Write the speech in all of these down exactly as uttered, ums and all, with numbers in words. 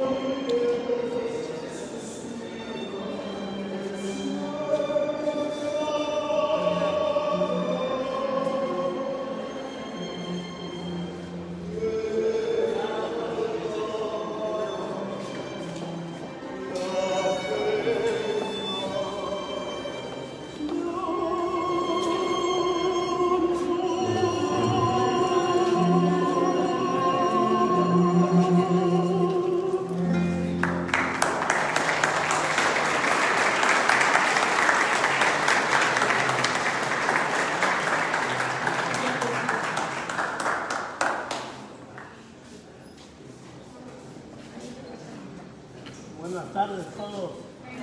Buenas tardes a todos.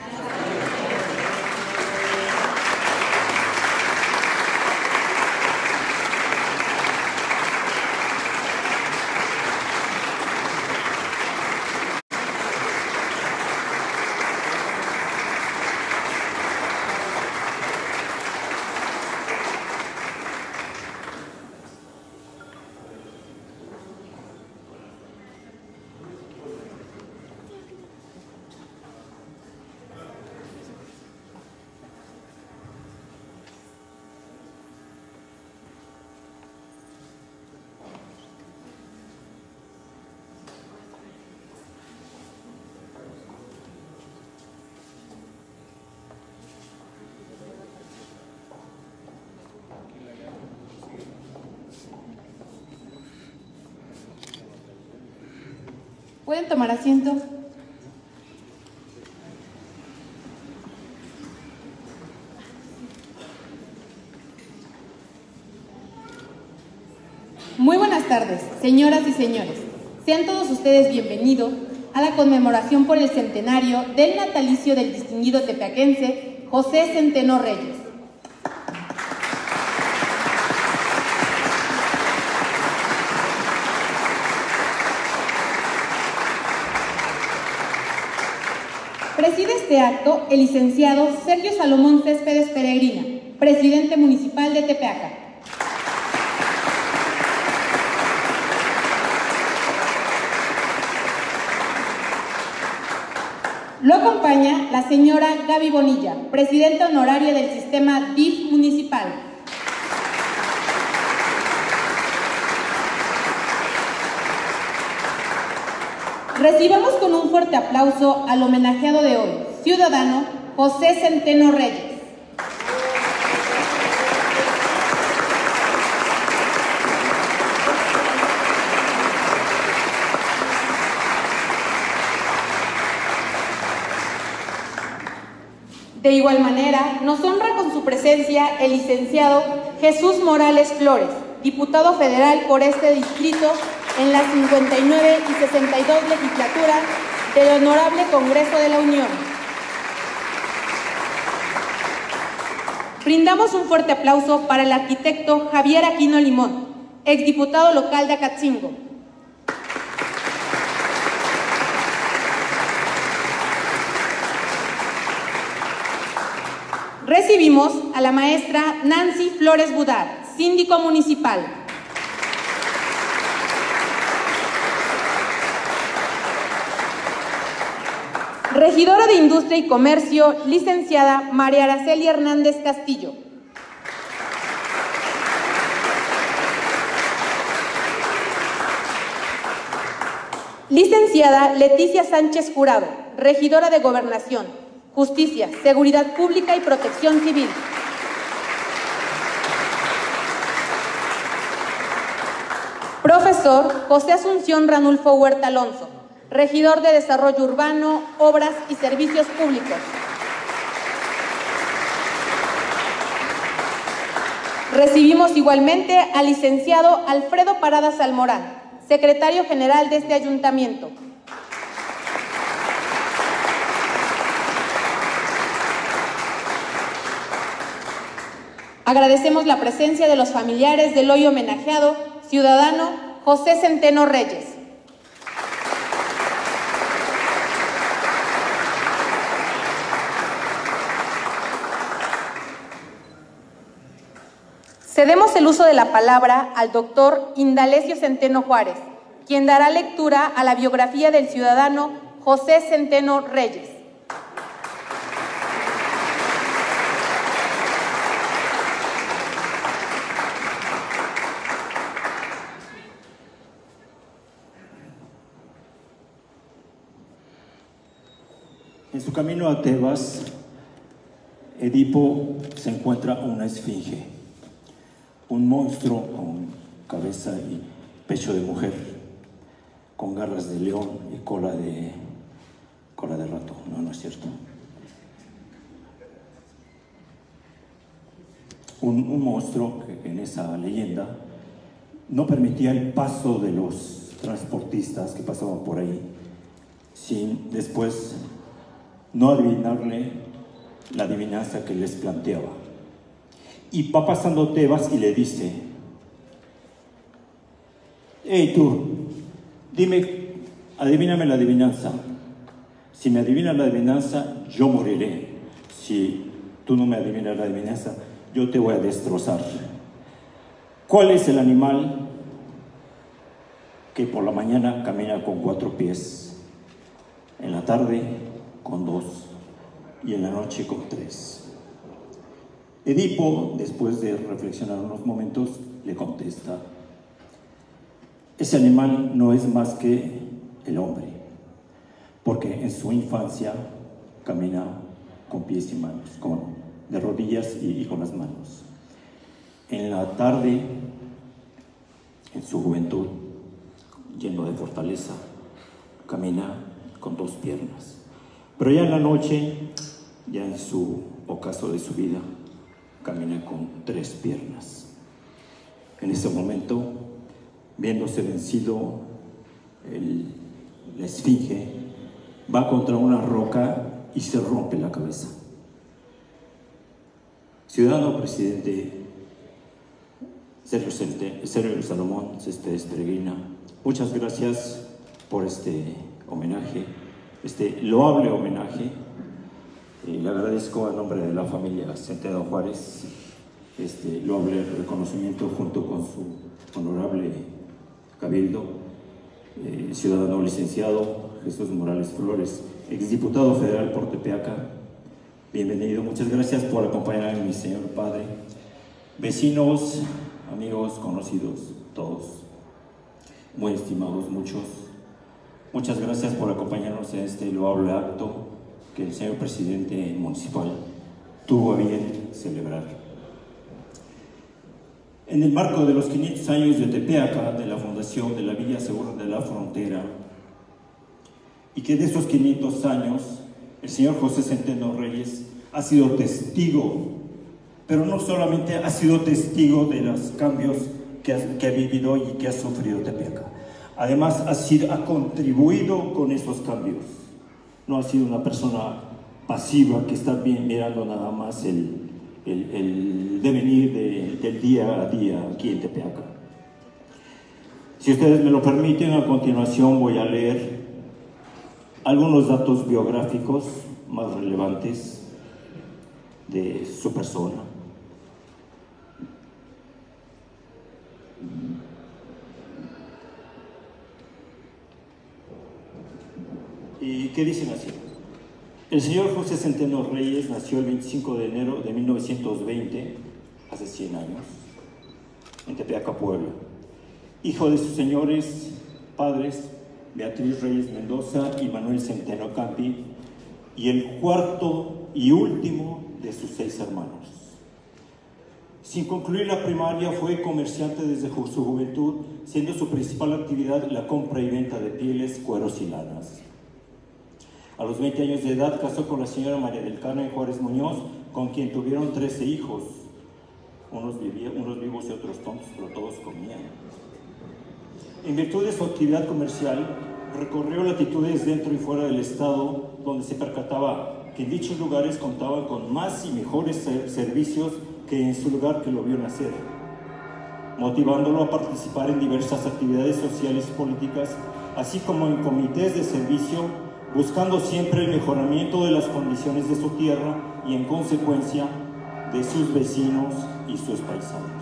¿Pueden tomar asiento? Muy buenas tardes, señoras y señores. Sean todos ustedes bienvenidos a la conmemoración por el centenario del natalicio del distinguido tepeaquense José Centeno Reyes. Preside este acto el licenciado Sergio Salomón Céspedes Peregrina, presidente municipal de Tepeaca. Lo acompaña la señora Gaby Bonilla, presidenta honoraria del sistema D I F municipal. Recibamos con un fuerte aplauso al homenajeado de hoy, ciudadano José Centeno Reyes. De igual manera, nos honra con su presencia el licenciado Jesús Morales Flores, diputado federal por este distrito en las cincuenta y nueve y sesenta y dos legislaturas del Honorable Congreso de la Unión. Brindamos un fuerte aplauso para el arquitecto Javier Aquino Limón, exdiputado local de Acatzingo. Recibimos a la maestra Nancy Flores Budar, síndico municipal. Regidora de Industria y Comercio, licenciada María Araceli Hernández Castillo. Licenciada Leticia Sánchez Jurado, regidora de Gobernación, Justicia, Seguridad Pública y Protección Civil. Profesor José Asunción Ranulfo Huerta Alonso, regidor de Desarrollo Urbano, Obras y Servicios Públicos. Recibimos igualmente al licenciado Alfredo Parada Salmorán, secretario general de este ayuntamiento. Agradecemos la presencia de los familiares del hoy homenajeado ciudadano José Centeno Reyes. Cedemos el uso de la palabra al doctor Indalecio Centeno Juárez, quien dará lectura a la biografía del ciudadano José Centeno Reyes. En su camino a Tebas, Edipo se encuentra una esfinge, un monstruo con cabeza y pecho de mujer, con garras de león y cola de, cola de rato. No, no es cierto. Un, un monstruo que en esa leyenda no permitía el paso de los transportistas que pasaban por ahí sin después no adivinarle la adivinanza que les planteaba. Y va pasando Tebas y le dice: hey tú, dime, adivíname la adivinanza. Si me adivinas la adivinanza, yo moriré. Si tú no me adivinas la adivinanza, yo te voy a destrozar. ¿Cuál es el animal que por la mañana camina con cuatro pies, en la tarde con dos y en la noche con tres? Edipo, después de reflexionar unos momentos, le contesta: ese animal no es más que el hombre, porque en su infancia camina con pies y manos, con, de rodillas y, y con las manos. En la tarde, en su juventud, lleno de fortaleza, camina con dos piernas. Pero ya en la noche, ya en su ocaso de su vida, camina con tres piernas. En ese momento, viéndose vencido, el, la esfinge va contra una roca y se rompe la cabeza. Ciudadano presidente Sergio, Sergio Salomón Céspedes Peregrina, muchas gracias por este homenaje, este loable homenaje. Y le agradezco a nombre de la familia Centeno Juárez este loable reconocimiento junto con su honorable cabildo, eh, ciudadano licenciado Jesús Morales Flores, exdiputado federal por Tepeaca. Bienvenido, muchas gracias por acompañarme, mi señor padre, vecinos, amigos, conocidos, todos, muy estimados muchos. Muchas gracias por acompañarnos en este loable acto que el señor presidente municipal tuvo a bien celebrar. En el marco de los quinientos años de Tepeaca, de la fundación de la Villa Segura de la Frontera, y que de esos quinientos años el señor José Centeno Reyes ha sido testigo, pero no solamente ha sido testigo de los cambios que ha, que ha vivido y que ha sufrido Tepeaca, además ha, sido, ha contribuido con esos cambios. No ha sido una persona pasiva que está bien mirando nada más el, el, el devenir de, del día a día aquí en Tepeaca. Si ustedes me lo permiten, a continuación voy a leer algunos datos biográficos más relevantes de su persona. ¿Y qué dicen así? El señor José Centeno Reyes nació el veinticinco de enero de mil novecientos veinte, hace cien años, en Tepeaca, Puebla. Hijo de sus señores padres, Beatriz Reyes Mendoza y Manuel Centeno Campi, y el cuarto y último de sus seis hermanos. Sin concluir la primaria, fue comerciante desde su juventud, siendo su principal actividad la compra y venta de pieles, cueros y lanas. A los veinte años de edad casó con la señora María del Carmen Juárez Muñoz, con quien tuvieron trece hijos, unos, vivían, unos vivos y otros tontos, pero todos comían. En virtud de su actividad comercial, recorrió latitudes dentro y fuera del estado, donde se percataba que en dichos lugares contaban con más y mejores servicios que en su lugar que lo vio nacer, motivándolo a participar en diversas actividades sociales y políticas, así como en comités de servicio, buscando siempre el mejoramiento de las condiciones de su tierra y, en consecuencia, de sus vecinos y sus paisanos.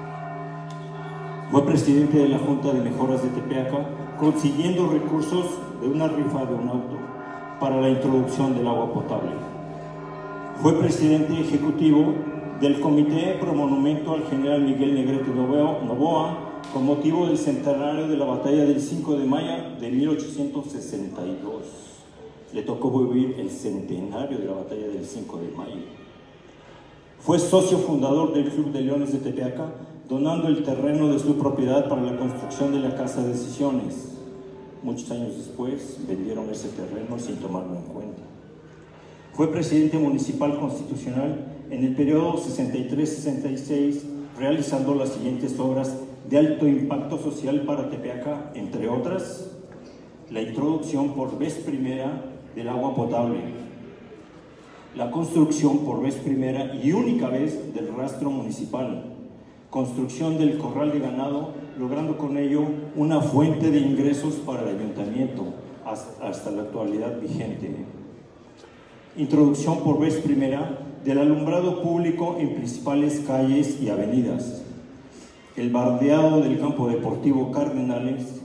Fue presidente de la Junta de Mejoras de Tepeaca, consiguiendo recursos de una rifa de un auto, para la introducción del agua potable. Fue presidente ejecutivo del Comité Pro Monumento al General Miguel Negrete Novoa con motivo del centenario de la batalla del cinco de mayo de mil ochocientos sesenta y dos. Le tocó vivir el centenario de la batalla del cinco de mayo. Fue socio fundador del Club de Leones de Tepeaca, donando el terreno de su propiedad para la construcción de la Casa de Decisiones. Muchos años después vendieron ese terreno sin tomarlo en cuenta. Fue presidente municipal constitucional en el periodo sesenta y tres sesenta y seis, realizando las siguientes obras de alto impacto social para Tepeaca, entre otras: la introducción por vez primera del agua potable, la construcción por vez primera y única vez del rastro municipal, construcción del corral de ganado, logrando con ello una fuente de ingresos para el ayuntamiento hasta, hasta la actualidad vigente. Introducción por vez primera del alumbrado público en principales calles y avenidas. El bardeado del campo deportivo Cardenales.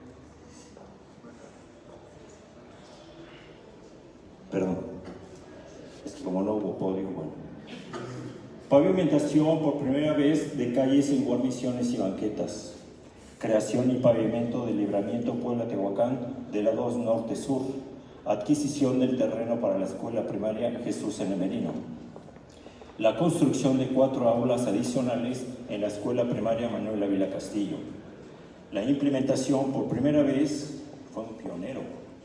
Perdón, es que como no hubo podio, bueno. Pavimentación por primera vez de calles en guarniciones y banquetas. Creación y pavimento del libramiento Puebla-Tehuacán de la dos Norte-Sur. Adquisición del terreno para la escuela primaria Jesús N. Merino. La construcción de cuatro aulas adicionales en la escuela primaria Manuel Ávila Castillo. La implementación por primera vez, fue un pionero,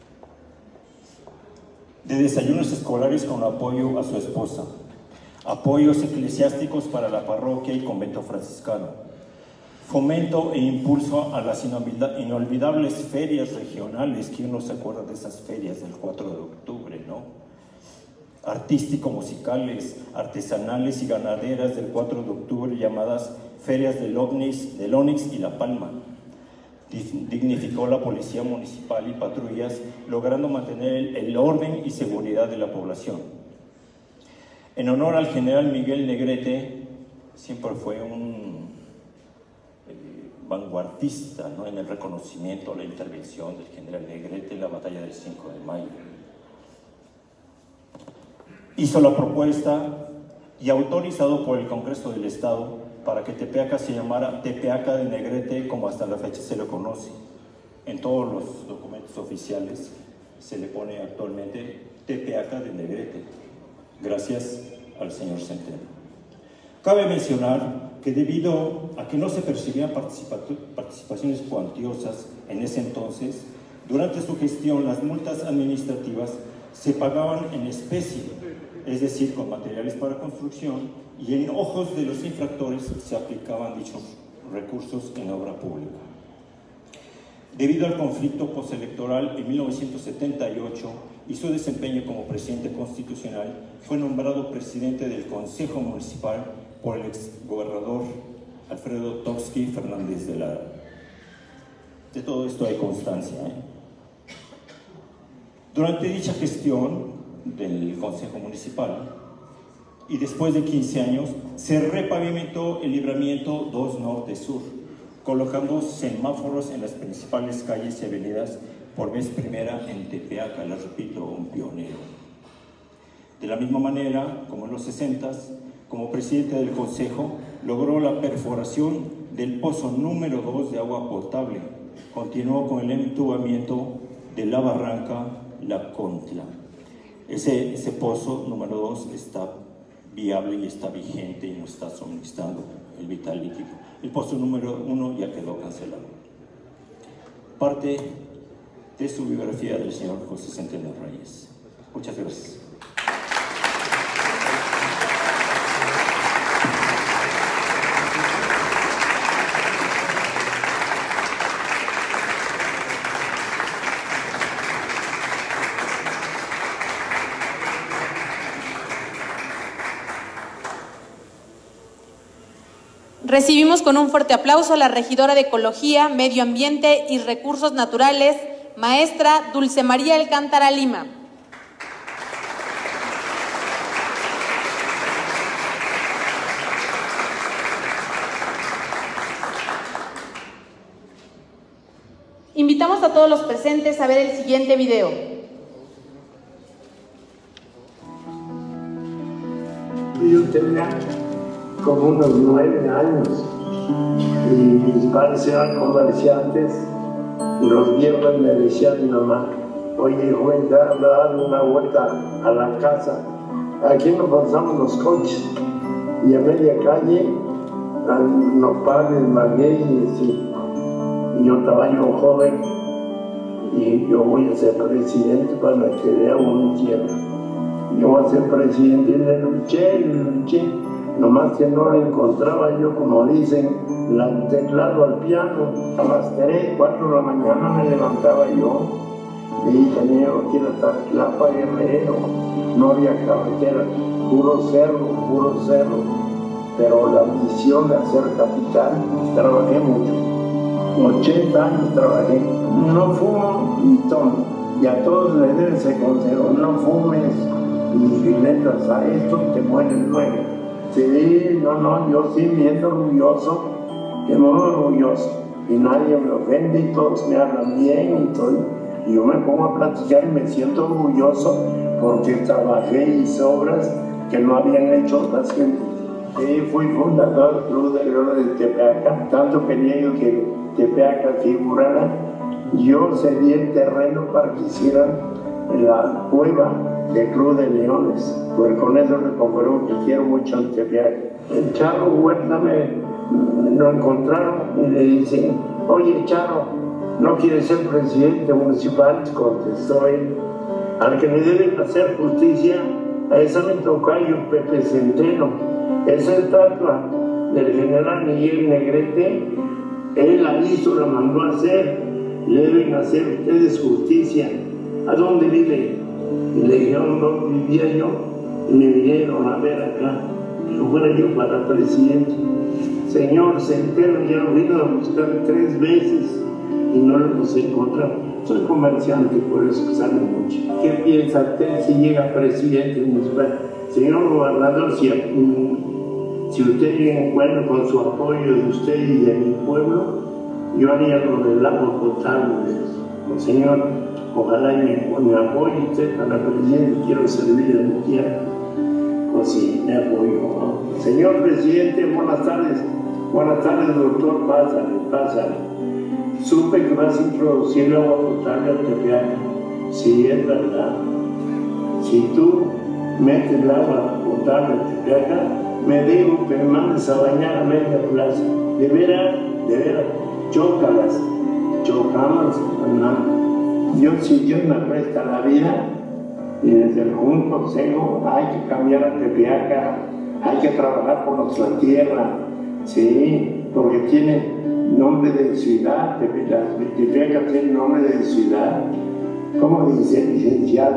de desayunos escolares con apoyo a su esposa. Apoyos eclesiásticos para la parroquia y convento franciscano. Fomento e impulso a las inolvidables ferias regionales. ¿Quién no se acuerda de esas ferias del cuatro de octubre, no? Artístico-musicales, artesanales y ganaderas del cuatro de octubre, llamadas ferias del Onix, del Onix y La Palma. Dignificó la policía municipal y patrullas, logrando mantener el orden y seguridad de la población. En honor al general Miguel Negrete, siempre fue un eh, vanguardista, ¿no?, en el reconocimiento a la intervención del general Negrete en la batalla del cinco de mayo. Hizo la propuesta y autorizado por el Congreso del Estado para que Tepeaca se llamara Tepeaca de Negrete, como hasta la fecha se lo conoce. En todos los documentos oficiales se le pone actualmente Tepeaca de Negrete, gracias al señor Centeno. Cabe mencionar que debido a que no se percibían participaciones cuantiosas en ese entonces, durante su gestión las multas administrativas se pagaban en especie, es decir, con materiales para construcción, y en ojos de los infractores se aplicaban dichos recursos en obra pública. Debido al conflicto postelectoral en mil novecientos setenta y ocho y su desempeño como presidente constitucional, fue nombrado presidente del Consejo Municipal por el exgobernador Alfredo Topsky Fernández de Lara. De todo esto hay constancia, ¿eh? Durante dicha gestión del Consejo Municipal, y después de quince años, se repavimentó el libramiento dos Norte-Sur, colocando semáforos en las principales calles y avenidas por vez primera en Tepeaca, les repito, un pionero. De la misma manera, como en los sesentas, como presidente del Consejo, logró la perforación del pozo número dos de agua potable. Continuó con el entubamiento de la barranca La Contla. Ese, ese pozo número dos está viable y está vigente y nos está suministrando el vital líquido. El pozo número uno ya quedó cancelado. Parte de su biografía del señor José Centeno Reyes. Muchas gracias. Recibimos con un fuerte aplauso a la regidora de Ecología, Medio Ambiente y Recursos Naturales, maestra Dulce María Alcántara Lima. Invitamos a todos los presentes a ver el siguiente video. yo tenía como unos nueve años y mis padres eran comerciantes y los viernes me decía mi mamá, oye, joven, dale una vuelta a la casa. Aquí nos pasamos los coches y a media calle nos pagan magueyes y, y yo estaba yo joven y yo voy a ser presidente para que vea mi tierra. Yo voy a ser presidente y le luché, le luché, nomás que no le encontraba yo, como dicen, el teclado al piano. A las tres, cuatro de la mañana me levantaba yo y tenía que ir hasta Tlapa Guerrero, no había carretera, puro cerro, puro cerro, pero la ambición de hacer capital, trabajé mucho, ochenta años trabajé, no fumo ni tomo, y a todos les deben ese consejo, no fumes y le entras a esto y te mueres luego. Sí, no, no, yo sí me siento orgulloso, que muy orgulloso, y nadie me ofende y todos me hablan bien y todo. Y yo me pongo a platicar y me siento orgulloso porque trabajé y hice obras que no habían hecho otras gentes. Sí, fui fundador del Club de Leones de Tepeaca, tanto quería yo que Tepeaca figurara. Yo cedí el terreno para que hicieran la cueva del Club de Leones, pues con eso le compró que quiero mucho en Tepeaca. El Charro Huerta me lo encontraron y le dicen, oye Charro, ¿no quieres ser presidente municipal? Contestó él, al que le deben hacer justicia a esa mi tocayo Pepe Centeno. Esa estatua del general Miguel Negrete, él la hizo, la mandó a hacer, le deben hacer ustedes justicia. ¿A dónde vive? Y le dijeron dónde vivía yo, y me vinieron a ver acá, y yo fuera yo para presidente. Señor Centeno, ya lo vino a buscar tres veces y no lo hemos encontrado. Soy comerciante, por eso que sale mucho. ¿Qué piensa usted si llega presidente municipal? Señor gobernador, si, si usted viene bueno con su apoyo de usted y de mi pueblo, yo haría lo del agua potable. Señor, ojalá y me, me apoye usted para presidente, quiero servir a mi tierra. O si me apoyo, ¿no? Señor presidente, buenas tardes. Buenas tardes, doctor, pásale, pásale. Supe que vas a introducir el agua potable al Tepeaca. Sí, es verdad. Si tú metes el agua potable al Tepeaca, me digo que me mandes a bañar a media plaza. De veras, de veras, chócalas, chocamos, hermano. Yo, si Dios me presta la vida, y desde algún consejo hay que cambiar a Tepeaca, hay que trabajar por nuestra tierra, sí, porque tiene nombre de ciudad, Tepeaca tiene nombre de ciudad. ¿Cómo dice el licenciado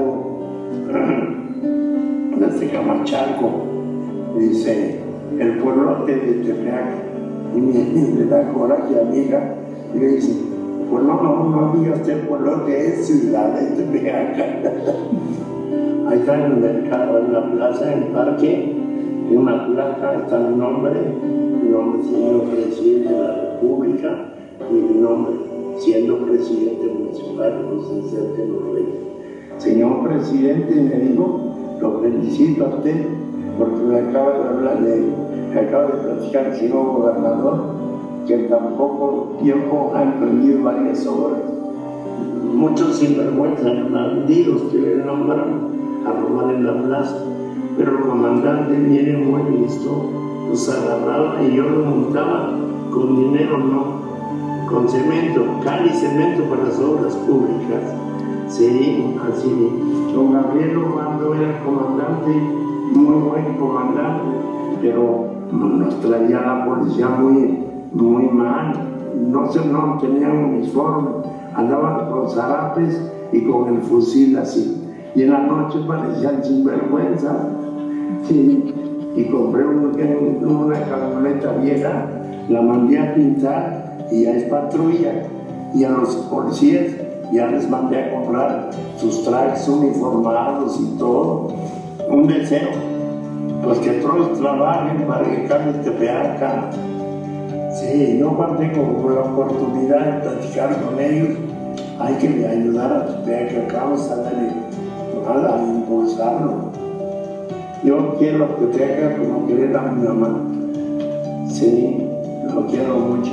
desde Camachalco? Dice, el pueblote de Tepeaca. Y me, le da coraje a mi hija y le dice, pues no, no, no digas que el pueblote es ciudad de Tepeaca. Ahí está en el mercado, en la plaza, en el parque, en una placa está mi nombre, mi nombre señor presidente de la República y mi nombre siendo presidente municipal, José Centeno Reyes. Señor presidente, me dijo, lo felicito a usted porque me acaba de hablar de, me acaba de platicar el señor gobernador que en tan poco tiempo ha emprendido varias obras. Muchos sinvergüenzas, bandidos que le nombran a robar en la plaza, pero el comandante viene muy listo, los agarraba y yo los montaba con dinero, no, con cemento, cal y cemento para las obras públicas. Sí, así. Don Gabriel Obando era comandante, muy buen comandante, pero nos traía la policía muy, muy mal, no, se, no tenían uniforme, andaban con zarapes y con el fusil así. Y en la noche parecían sinvergüenza. Sí. Y compré un, una camioneta vieja, la mandé a pintar y ya es patrulla. Y a los policías ya les mandé a comprar sus trajes uniformados y todo. Un deseo, pues que todos trabajen para que cambie Tepeaca. Sí, yo cuando tengo la oportunidad de platicar con ellos, hay que ayudar a Tepeaca, vamos a darle a impulsarlo. Yo quiero que te haga como querer a mi mamá. Sí, lo quiero mucho.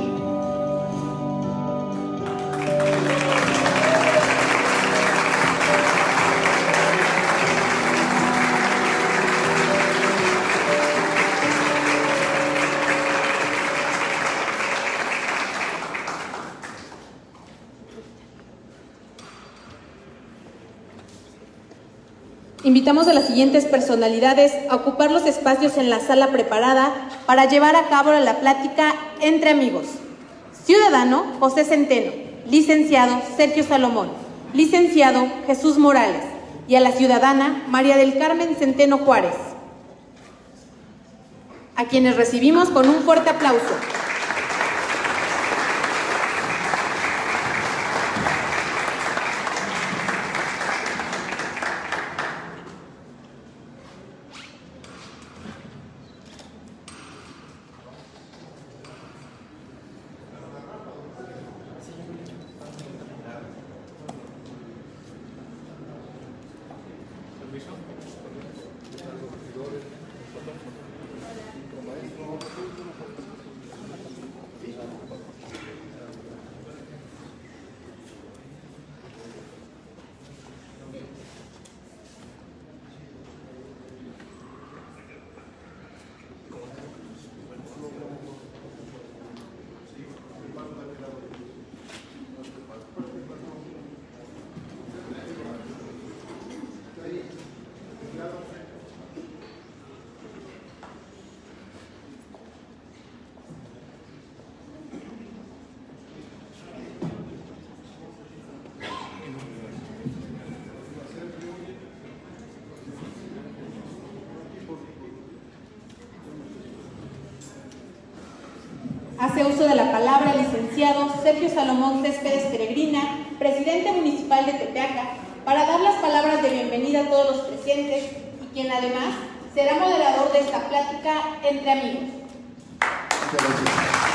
Invitamos a las siguientes personalidades a ocupar los espacios en la sala preparada para llevar a cabo la plática entre amigos. Ciudadano José Centeno, licenciado Sergio Salomón, licenciado Jesús Morales y a la ciudadana María del Carmen Centeno Juárez, a quienes recibimos con un fuerte aplauso. Hace uso de la palabra el licenciado Sergio Salomón Céspedes Peregrina, presidente municipal de Tepeaca, para dar las palabras de bienvenida a todos los presentes y quien además será moderador de esta plática entre amigos. Muchas gracias.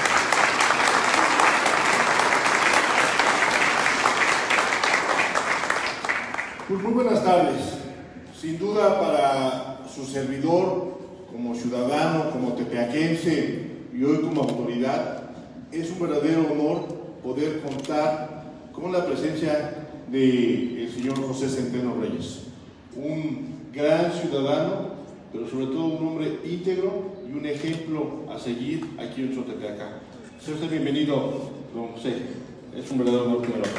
Pues muy buenas tardes. Sin duda para su servidor, como ciudadano, como tepeaquense, y hoy como autoridad, es un verdadero honor poder contar con la presencia del señor José Centeno Reyes, un gran ciudadano, pero sobre todo un hombre íntegro y un ejemplo a seguir aquí en nuestro Tepeaca. Sea usted bienvenido, don José, es un verdadero honor tenerlo.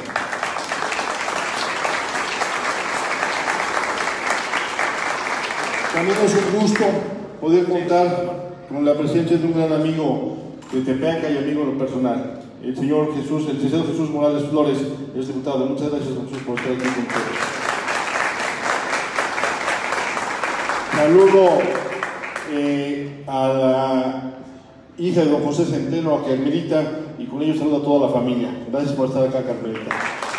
También es un gusto poder contar con la presencia de un gran amigo de Tepeaca y amigo en lo personal, el señor Jesús, el licenciado Jesús Morales Flores, es diputado. Muchas gracias, don Jesús, por estar aquí con ustedes. Saludo eh, a la hija de don José Centeno, a Carmelita, y con ello saludo a toda la familia. Gracias por estar acá, Carmelita.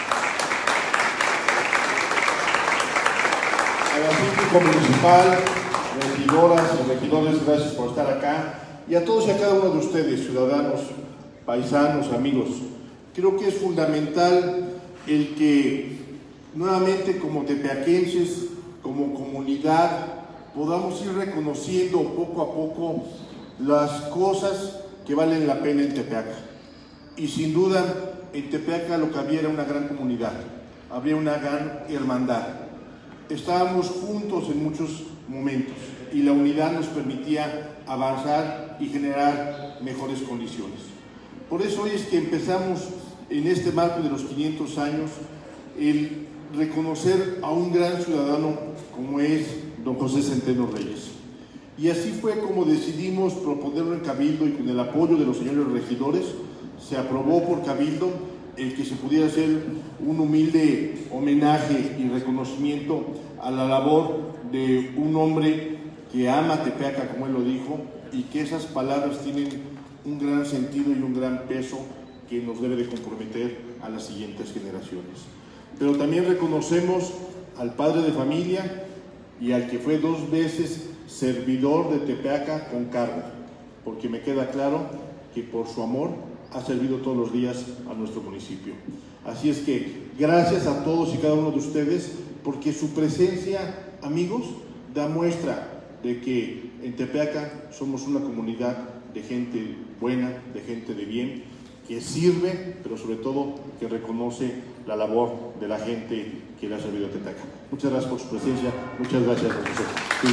A la síndico municipal, regidoras y regidores, gracias por estar acá, y a todos y a cada uno de ustedes, ciudadanos, paisanos, amigos. Creo que es fundamental el que nuevamente como tepeaquenses, como comunidad, podamos ir reconociendo poco a poco las cosas que valen la pena en Tepeaca. Y sin duda, en Tepeaca lo que había era una gran comunidad, había una gran hermandad. Estábamos juntos en muchos momentos y la unidad nos permitía avanzar y generar mejores condiciones. Por eso hoy es que empezamos en este marco de los quinientos años el reconocer a un gran ciudadano como es don José Centeno Reyes. Y así fue como decidimos proponerlo en Cabildo, y con el apoyo de los señores regidores se aprobó por Cabildo el que se pudiera hacer un humilde homenaje y reconocimiento a la labor de un hombre que ama Tepeaca, como él lo dijo, y que esas palabras tienen un gran sentido y un gran peso que nos debe de comprometer a las siguientes generaciones. Pero también reconocemos al padre de familia y al que fue dos veces servidor de Tepeaca con cargo, porque me queda claro que por su amor ha servido todos los días a nuestro municipio. Así es que gracias a todos y cada uno de ustedes, porque su presencia, amigos, da muestra de que en Tepeaca somos una comunidad de gente buena, de gente de bien, que sirve, pero sobre todo que reconoce la labor de la gente que le ha servido a Tepeaca. Muchas gracias por su presencia, muchas gracias, profesor.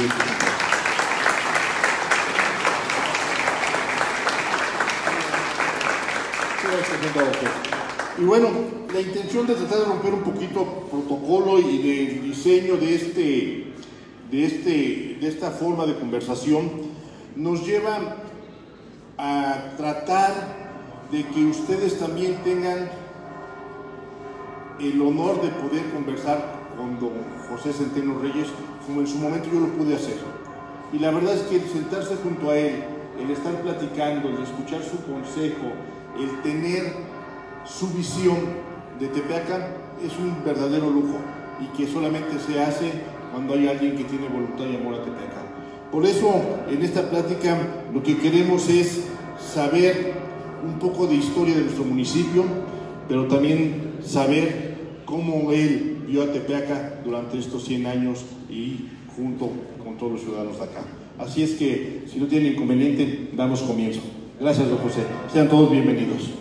Y bueno, la intención de tratar de romper un poquito protocolo y del diseño de, este, de, este, de esta forma de conversación nos lleva a tratar de que ustedes también tengan el honor de poder conversar con don José Centeno Reyes, como en su momento yo lo pude hacer. Y la verdad es que el sentarse junto a él, el estar platicando, el escuchar su consejo, el tener su visión de Tepeaca es un verdadero lujo y que solamente se hace cuando hay alguien que tiene voluntad y amor a Tepeaca. Por eso, en esta plática, lo que queremos es saber un poco de historia de nuestro municipio, pero también saber cómo él vio a Tepeaca durante estos cien años y junto con todos los ciudadanos de acá. Así es que, si no tienen inconveniente, damos comienzo. Gracias, don José. Sean todos bienvenidos.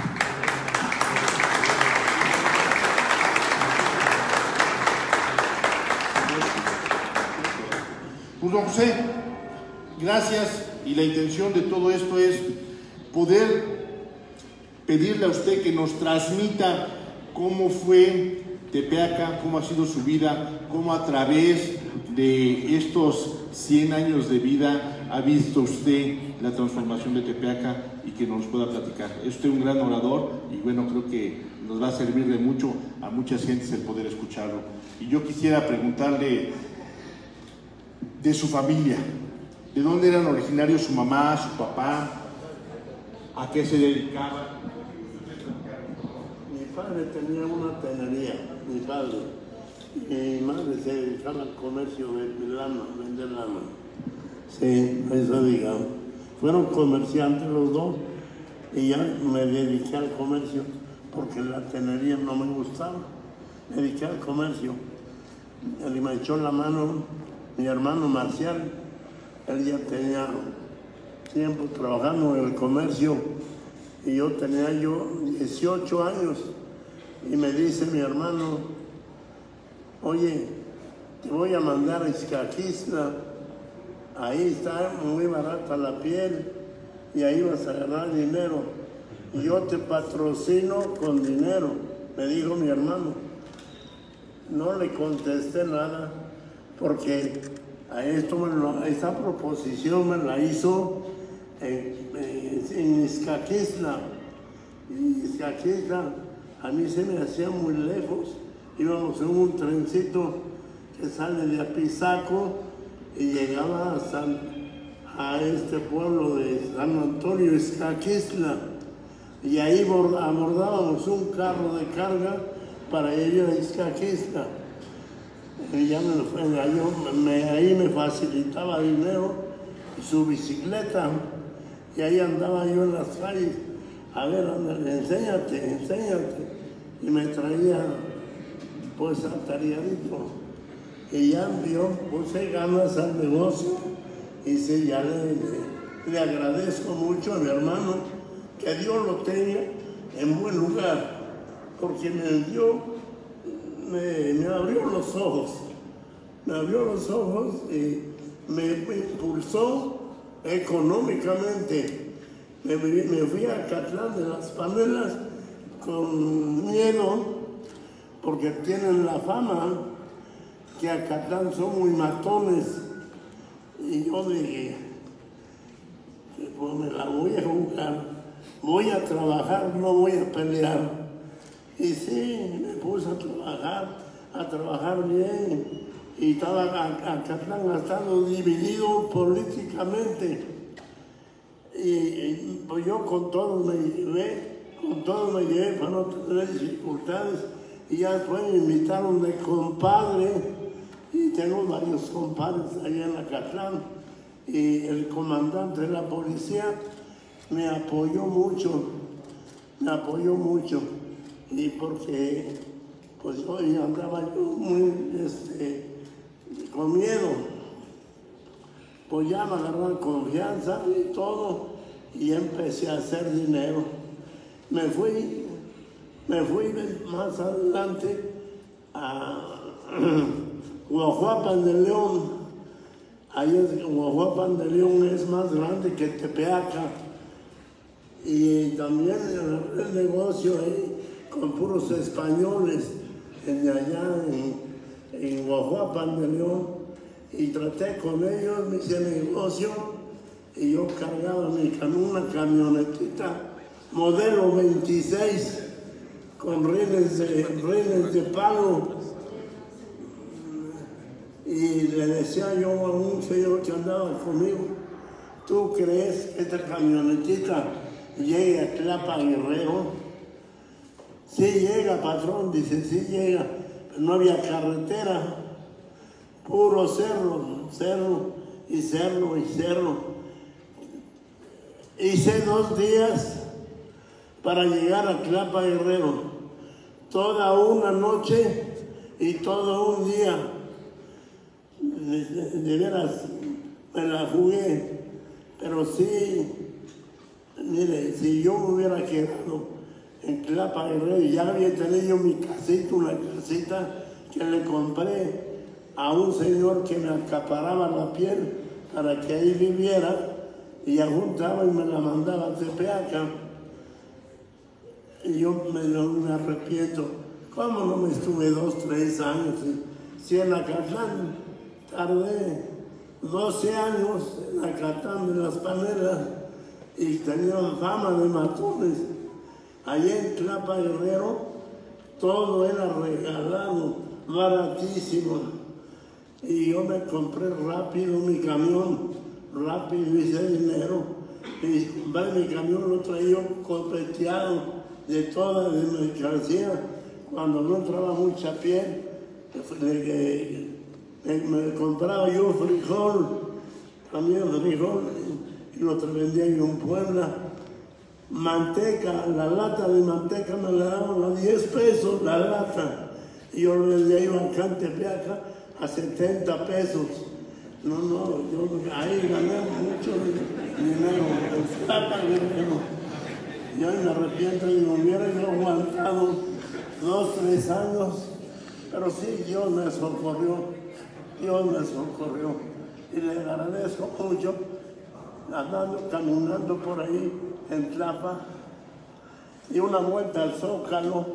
Pues, don José, gracias, y la intención de todo esto es poder pedirle a usted que nos transmita cómo fue Tepeaca, cómo ha sido su vida, cómo a través de estos cien años de vida ha visto usted la transformación de Tepeaca y que nos pueda platicar. Es usted un gran orador y bueno, creo que nos va a servir de mucho a muchas gentes el poder escucharlo. Y yo quisiera preguntarle de su familia, ¿de dónde eran originarios su mamá, su papá? ¿A qué se dedicaba? Mi padre tenía una tenería, mi padre. Mi madre se dedicaba al comercio de lana, vender lana. Sí, eso digamos. Fueron comerciantes los dos y ya me dediqué al comercio porque la tenería no me gustaba. Me dediqué al comercio. Él me echó la mano mi hermano Marcial. Él ya tenía tiempo trabajando en el comercio y yo tenía yo dieciocho años y me dice mi hermano, oye, te voy a mandar a Izcaquistla, ahí está muy barata la piel y ahí vas a ganar dinero y yo te patrocino con dinero, me dijo mi hermano. No le contesté nada porque a esto me lo, esta proposición me la hizo en, en Izcaquistla. Y Izcaquistla a mí se me hacía muy lejos. Íbamos en un trencito que sale de Apizaco y llegaba a, San, a este pueblo de San Antonio, Izcaquistla. Y ahí abordábamos un carro de carga para ir a Izcaquistla. Y ya me, yo, me, ahí me facilitaba dinero su bicicleta y ahí andaba yo en las calles, a ver, andale, enséñate, enséñate, y me traía pues atareadito y ya yo puse ganas al negocio y sí, ya le, le, le agradezco mucho a mi hermano que Dios lo tenga en buen lugar porque me dio Me, me abrió los ojos, me abrió los ojos y me, me impulsó económicamente. Me, me fui a Acatlán de las Panelas con miedo, porque tienen la fama que Acatlán son muy matones. Y yo dije, pues me la voy a jugar, voy a trabajar, no voy a pelear. Y sí, me puse a trabajar, a trabajar bien, y estaba Acatlán estado dividido políticamente. Y, y pues yo con todo me llevé, con todo me llevé para no tener dificultades. Y ya después me invitaron de compadre, y tengo varios compadres allá en Acatlán. Y el comandante de la policía me apoyó mucho, me apoyó mucho. Y porque pues hoy andaba yo muy este, con miedo. pues ya me agarraron confianza y todo, y empecé a hacer dinero. Me fui, me fui más adelante a Guajuapan de León. Ahí es, Guajuapan de León es más grande que Tepeaca. Y también el negocio ahí con puros españoles de allá en, en Guajuapan de León. Y traté con ellos, me hice negocio y yo cargaba mi cam una camionetita modelo veintiséis con rines de, rines de palo. Y le decía yo a un señor que andaba conmigo, ¿tú crees que esta camionetita llegue a Tlapa Guerrero? Sí llega, patrón, dice, sí llega, pero no había carretera, puro cerro, cerro y cerro y cerro. Hice dos días para llegar a Tlapa Guerrero, toda una noche y todo un día. De, de, de veras me la jugué, pero sí, mire, si yo me hubiera quedado en Tlapa Guerrero, ya había tenido mi casita, una casita que le compré a un señor que me acaparaba la piel para que ahí viviera, y ya juntaba y me la mandaba a Tepeaca. Y yo me, me arrepiento, ¿cómo no me estuve dos, tres años? Si en Acatlán tardé doce años en Acatlán de las Panelas y tenían fama de matones. Allá en Tlapa Guerrero todo era regalado, baratísimo. Y yo me compré rápido mi camión, rápido hice dinero. Y compré mi camión, lo traía copeteado de toda de mercancía. Cuando no entraba mucha piel, le, me compraba yo frijol, también frijol, y lo vendía yo en Puebla. Manteca, la lata de manteca me la daban a diez pesos la lata, y yo lo vendía yo acá en Tepeaca a setenta pesos. No, no, yo ahí gané mucho dinero, en plata dinero. Yo me arrepiento y me hubiera yo aguantado dos, tres años, pero sí, Dios me socorrió. Dios me socorrió y le agradezco mucho, andando, caminando por ahí en Tlapa, y una vuelta al Zócalo,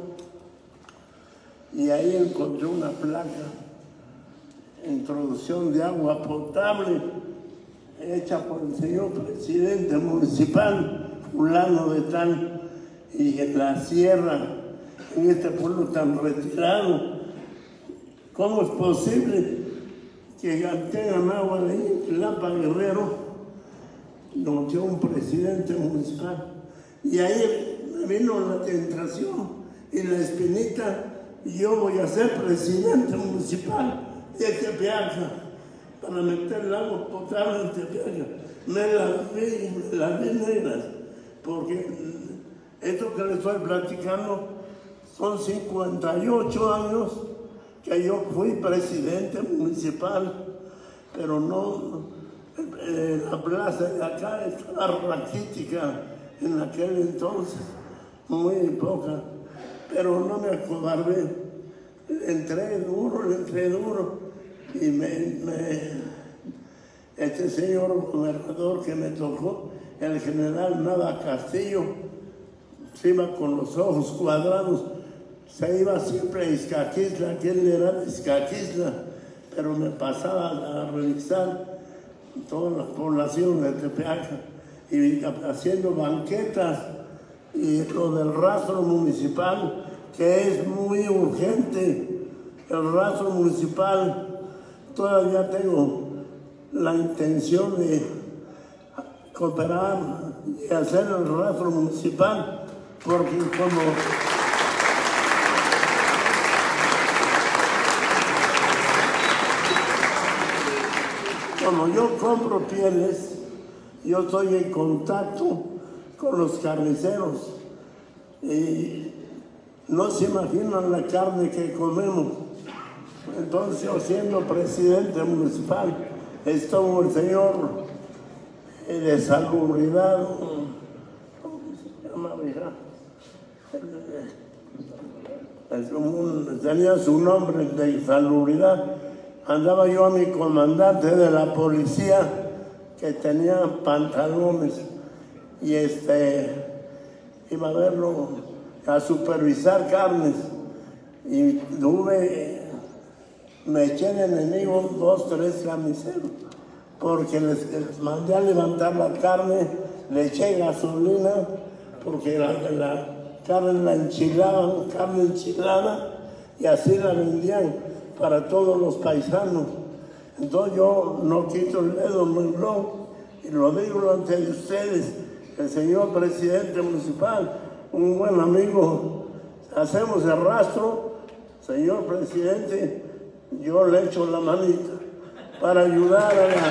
y ahí encontré una placa, introducción de agua potable, hecha por el señor presidente municipal, fulano de tal, y en la sierra, en este pueblo tan retirado. ¿Cómo es posible que tengan agua de ahí en Tlapa Guerrero? Nos dio un presidente municipal. Y ahí me vino la tentación y la espinita, y yo voy a ser presidente municipal de Tepeaca para meter el agua potable en Tepeaca. Me las vi, me las vi negras, porque esto que les estoy platicando son cincuenta y ocho años que yo fui presidente municipal, pero no, eh, la plaza de acá estaba raquítica en aquel entonces, muy poca, pero no me acobardé, entré duro, entré duro, y me, me, este señor gobernador que me tocó, el general Nava Castillo, se iba con los ojos cuadrados, se iba siempre a Izcaquistla, que él era de Izcaquistla, pero me pasaba a revisar todas las poblaciones de Tepeaca y haciendo banquetas, y lo del rastro municipal, que es muy urgente. El rastro municipal, todavía tengo la intención de cooperar y hacer el rastro municipal, porque como Como yo compro pieles, yo estoy en contacto con los carniceros y no se imaginan la carne que comemos. Entonces, yo siendo presidente municipal, estuvo el señor de salubridad, ¿cómo se llama, hija? Tenía su nombre de salubridad. Andaba yo a mi comandante de la policía, que tenía pantalones, y este iba a verlo, a supervisar carnes, y tuve, me eché de enemigo dos, tres camiseros, porque les, les mandé a levantar la carne, le eché gasolina, porque la, la carne la enchilaban, carne enchilada, y así la vendían para todos los paisanos. Entonces yo no quito el dedo, no, y lo digo ante ustedes, el señor presidente municipal, un buen amigo, hacemos el rastro, señor presidente, yo le echo la manita para ayudar a la,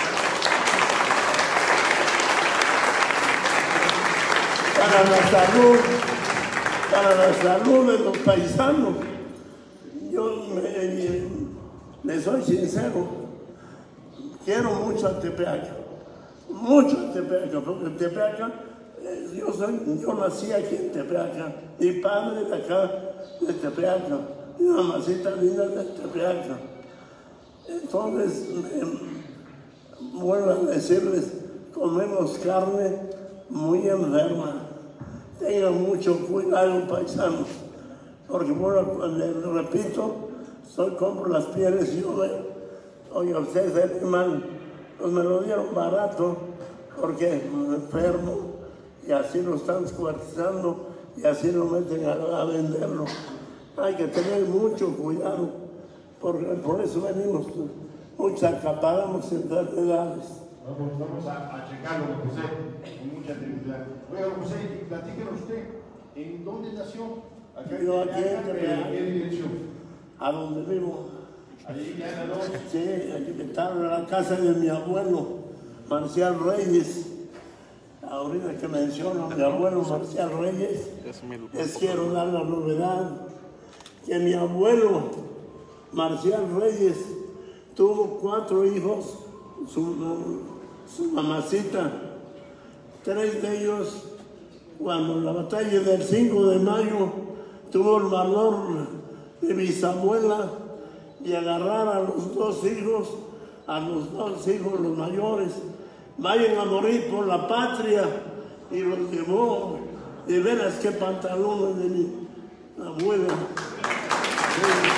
para la salud, para la salud de los paisanos. Yo me, le soy sincero, quiero mucho a Tepeaca, mucho a Tepeaca, porque Tepeaca, eh, yo, soy, yo nací aquí en Tepeaca, mi padre de acá, de Tepeaca, mi mamacita linda de Tepeaca. Entonces, eh, vuelvo a decirles, comemos carne muy enferma. Tengan mucho cuidado, paisanos, porque bueno, les repito, soy compro las pieles y yo veo, oye, ustedes se ven mal, pues me lo dieron barato, porque me enfermo, y así lo están escuartizando, y así lo meten a, a venderlo. Hay que tener mucho cuidado, porque por eso venimos, muchos acaparamos enfermedades. Vamos, vamos a, a checarlo, don José, con mucha tranquilidad. Oiga, don José, platíquenos usted, ¿en dónde nació? Acá, Yo aquí en ¿en qué dirección? A donde vivo. Allí ya en la noche. Sí, aquí está en la casa de mi abuelo, Marcial Reyes. Ahorita que menciono a mi abuelo Marcial Reyes, les quiero dar la novedad que mi abuelo Marcial Reyes tuvo cuatro hijos, su, su mamacita, tres de ellos, cuando en la batalla del cinco de mayo tuvo el valor de bisabuela y agarrar a los dos hijos, a los dos hijos, los mayores, vayan a morir por la patria, y los llevó. De veras, qué pantalones de mi abuela. Sí.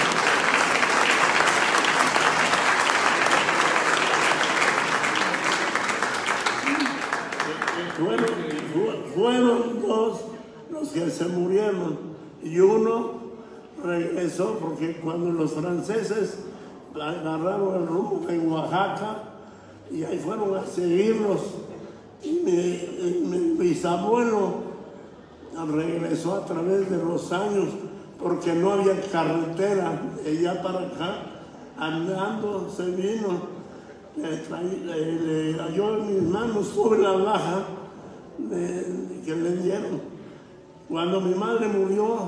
Fueron, fueron dos los que se murieron, y uno regresó porque cuando los franceses agarraron el rumbo en Oaxaca, y ahí fueron a seguirlos, y mi, mi bisabuelo regresó a través de los años porque no había carretera de allá para acá, andando se vino, le cayó en mis manos sobre la baja de, que le dieron. Cuando mi madre murió,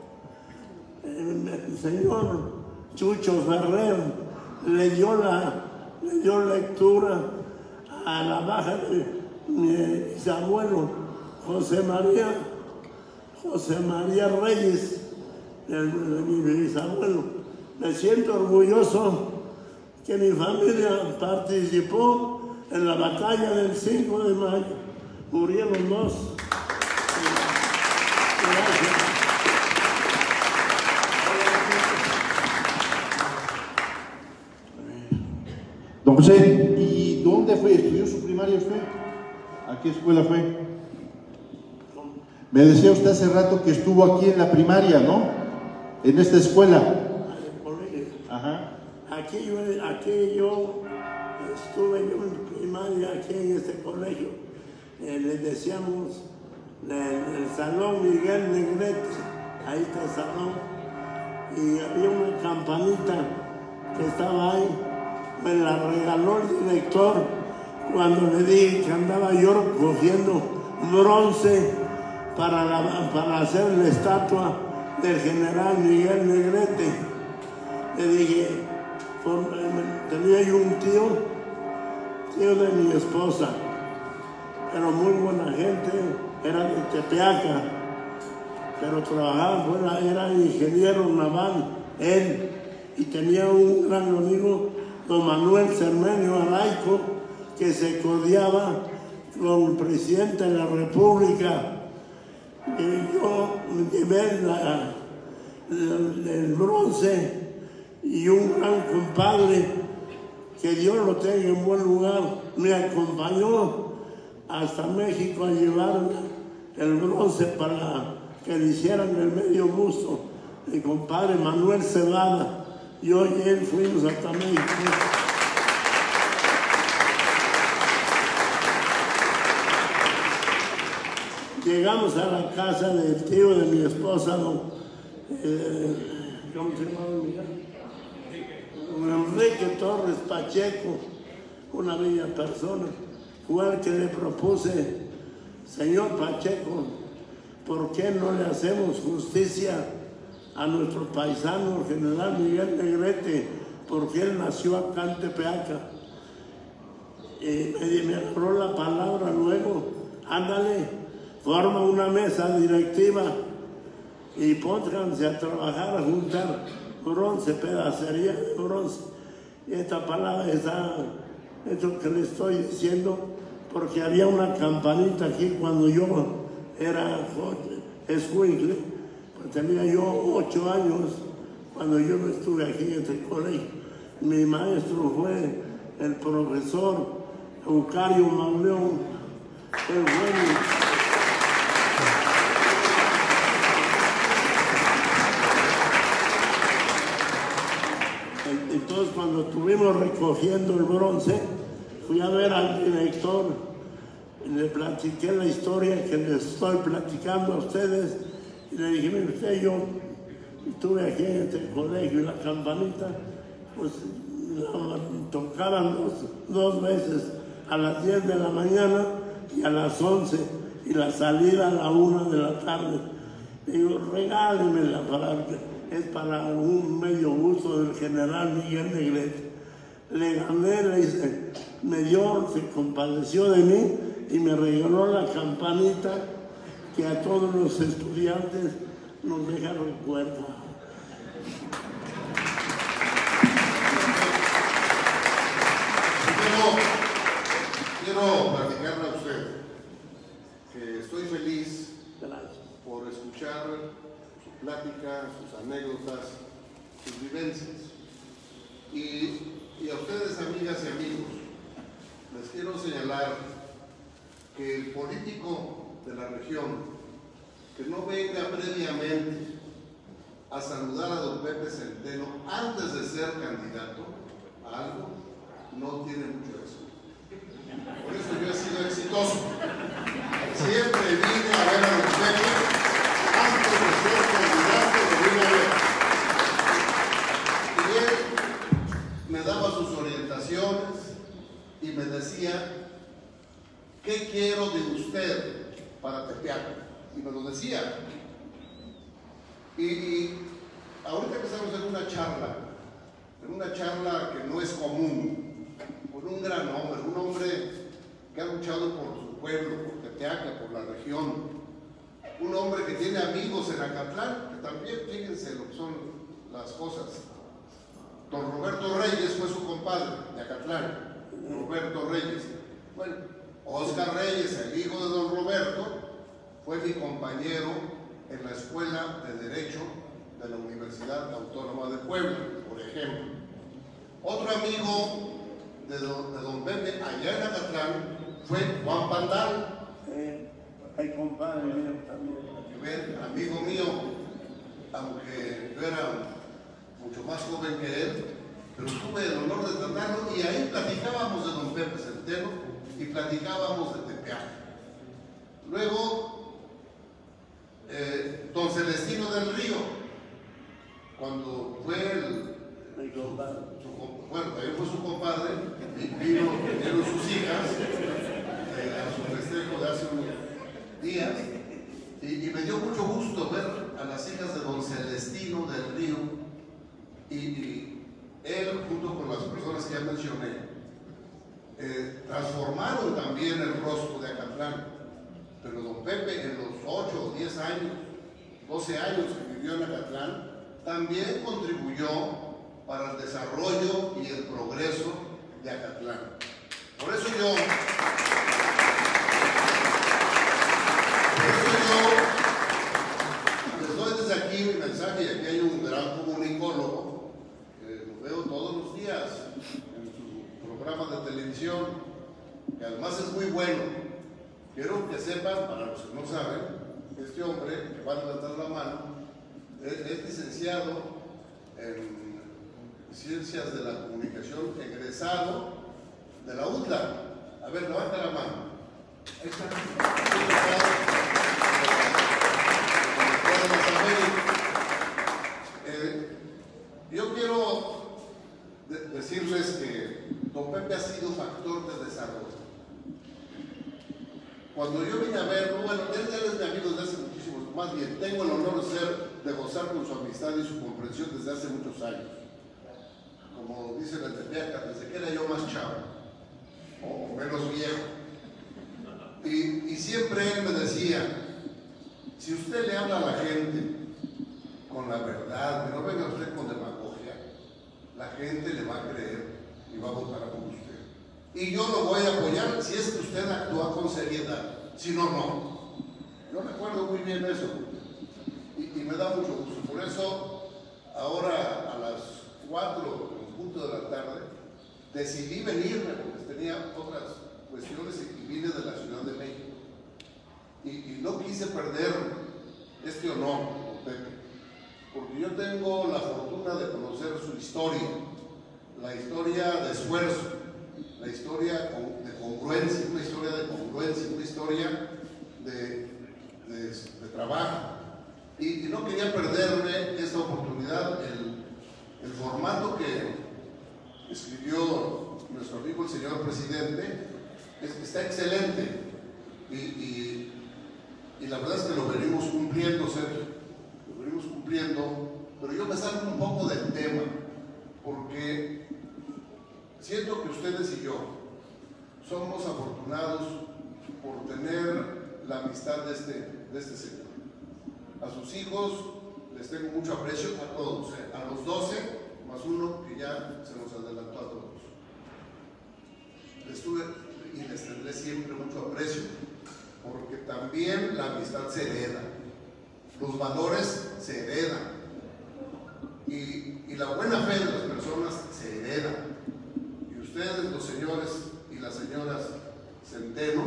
el señor Chucho Ferrer le dio, la, le dio lectura a la baja de mi bisabuelo José María, José María Reyes, de, de mi bisabuelo. Me siento orgulloso que mi familia participó en la batalla del cinco de mayo. Murieron dos. Gracias. Don José, ¿y dónde fue? ¿Estudió su primaria usted? ¿A qué escuela fue? Me decía usted hace rato que estuvo aquí en la primaria, ¿no? En esta escuela. Ajá. Aquí yo, aquí yo estuve yo en primaria, aquí en este colegio. Eh, les decíamos el, el Salón Miguel Negrete, ahí está el salón. Y había una campanita que estaba ahí, me la regaló el director cuando le dije que andaba yo cogiendo bronce para, la, para hacer la estatua del general Miguel Negrete. Le dije, por, tenía yo un tío tío de mi esposa, era muy buena gente, era de Tepeaca, pero trabajaba fuera, era ingeniero naval, él, y tenía un gran amigo, don Manuel Cermenio Araico, que se codeaba con el presidente de la República. Y yo llevé la, el, el bronce, y un gran compadre, que Dios lo tenga en buen lugar, me acompañó hasta México a llevar el bronce para que le hicieran el medio busto. Mi compadre Manuel Cebada, yo y él fuimos hasta México. Llegamos a la casa del tío de mi esposa, don, eh, ¿cómo se llama? Enrique Torres Pacheco, una bella persona. Fue el que le propuse, señor Pacheco, ¿por qué no le hacemos justicia a nuestro paisano, el general Miguel Negrete? Porque él nació acá en Tepeaca. Y me, me agarró la palabra luego, ándale, forma una mesa directiva y pónganse a trabajar, a juntar bronce, pedacería de bronce. Y esta palabra, esa, esto que le estoy diciendo, porque había una campanita aquí cuando yo era escuincle, pues tenía yo ocho años cuando yo no estuve aquí en este colegio. Mi maestro fue el profesor Eucario Mauleón, el bueno. Entonces, cuando estuvimos recogiendo el bronce, fui a ver al director, le platiqué la historia que les estoy platicando a ustedes, y le dije, mire usted, yo estuve aquí en este colegio y la campanita, pues la tocaban dos, dos veces, a las diez de la mañana y a las once, y la salida a la una de la tarde. Digo, regálemela para que es para un medio gusto del general Miguel Negrete. Le gané, le hice, me dio, se compadeció de mí y me regaló la campanita que a todos los estudiantes nos deja recuerdo. Quiero, quiero platicarle a usted que estoy feliz por escuchar su plática, sus anécdotas, sus vivencias. Y, y a ustedes, amigas y amigos, les quiero señalar que el político de la región que no venga previamente a saludar a don Pepe Centeno antes de ser candidato a algo, no tiene mucho éxito. Por eso yo he sido exitoso. Siempre vine a ver a don Pepe antes de ser candidato, lo vine a ver. Y él me daba sus orientaciones y me decía, ¿qué quiero de usted para Tepeaca? Y me lo decía. Y, y ahorita empezamos en una charla, en una charla que no es común, con un gran hombre, un hombre que ha luchado por su pueblo, por Tepeaca, por la región, un hombre que tiene amigos en Acatlán, que también, fíjense lo que son las cosas. Don Roberto Reyes fue su compadre de Acatlán, Roberto Reyes. Bueno, Oscar Reyes, el hijo de don Roberto, fue mi compañero en la Escuela de Derecho de la Universidad Autónoma de Puebla, por ejemplo. Otro amigo de don, de don Pepe, allá en Acatlán, fue Juan Pandal. Eh, hay compadre mío también. Ven, amigo mío, aunque yo era mucho más joven que él, pero tuve el honor de tratarlo y ahí platicábamos de don Pepe Centeno y platicábamos de Tepeaca. Luego, eh, don Celestino del Río, cuando fue el, su, su, bueno, también fue su compadre, vino, vinieron sus hijas eh, a su festejo de hace unos días, y, y me dio mucho gusto ver a las hijas de don Celestino del Río, y, y él, junto con las personas que ya mencioné, eh, transformaron también el rostro de Acatlán. Pero don Pepe, en los ocho o diez años, doce años que vivió en Acatlán, también contribuyó para el desarrollo y el progreso de Acatlán. Por eso yo, por eso yo les doy desde aquí mi mensaje, y aquí hay un gran comunicólogo, que lo veo todos los días en su programa de televisión, que además es muy bueno. Quiero que sepan, para los que no saben, este hombre que va a levantar la mano es, es licenciado en Ciencias de la Comunicación, egresado de la U T L A. A ver, levanta la mano. Ahí está. Eh, yo quiero de decirles que don Pepe ha sido factor de desarrollo. Cuando yo vine a verlo, bueno, él, él es mi amigo desde hace muchísimos, más bien, tengo el honor de, ser, de gozar con su amistad y su comprensión desde hace muchos años. Como dice la Tepeaca, desde que era yo más chavo, o menos viejo. Y, y siempre él me decía, si usted le habla a la gente con la verdad, que no venga usted con demagogia, la gente le va a creer y va a votar por usted. Y yo lo voy a apoyar si es que usted actúa con seriedad, si no, no. Yo recuerdo muy bien eso y, y me da mucho gusto. Por eso, ahora a las cuatro en punto de la tarde, decidí venirme porque tenía otras cuestiones y vine de la Ciudad de México. Y, y no quise perder este honor, don Pepe, porque yo tengo la fortuna de conocer su historia, la historia de esfuerzo, la historia de congruencia, una historia de congruencia, una historia de, de, de trabajo. Y, y no quería perderme esta oportunidad. El, el formato que escribió nuestro amigo el señor presidente es, está excelente. Y, y, y la verdad es que lo venimos cumpliendo, Sergio. Lo venimos cumpliendo, pero yo me salgo un poco del tema, porque siento que ustedes y yo somos afortunados por tener la amistad de este, de este señor. A sus hijos les tengo mucho aprecio, a todos, ¿eh? A los doce, más uno que ya se nos adelantó a todos. Les tuve y les tendré siempre mucho aprecio, porque también la amistad se hereda, los valores se heredan, y, y la buena fe de las personas se hereda. Ustedes, los señores y las señoras Centeno,